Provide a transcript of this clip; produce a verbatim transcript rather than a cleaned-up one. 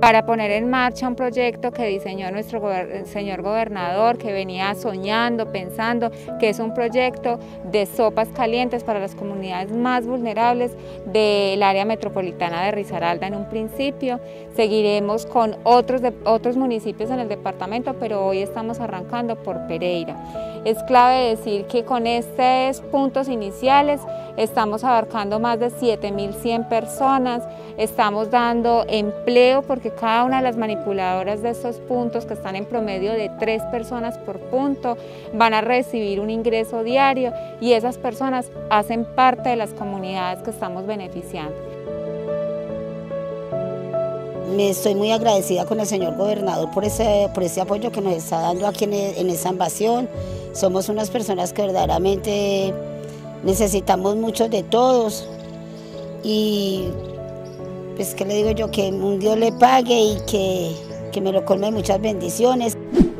para poner en marcha un proyecto que diseñó nuestro gober- señor gobernador, que venía soñando, pensando, que es un proyecto de sopas calientes para las comunidades más vulnerables del área metropolitana de Risaralda en un principio. Seguiremos con otros, de, otros municipios en el departamento, pero hoy estamos arrancando por Pereira. Es clave decir que con estos puntos iniciales estamos abarcando más de siete mil cien personas, estamos dando empleo porque cada una de las manipuladoras de estos puntos, que están en promedio de tres personas por punto, van a recibir un ingreso diario y esas personas hacen parte de las comunidades que estamos beneficiando. Me estoy muy agradecida con el señor gobernador por ese, por ese apoyo que nos está dando aquí en, en esa invasión. Somos unas personas que verdaderamente necesitamos mucho de todos y pues que le digo yo, que un Dios le pague y que, que me lo colme de muchas bendiciones.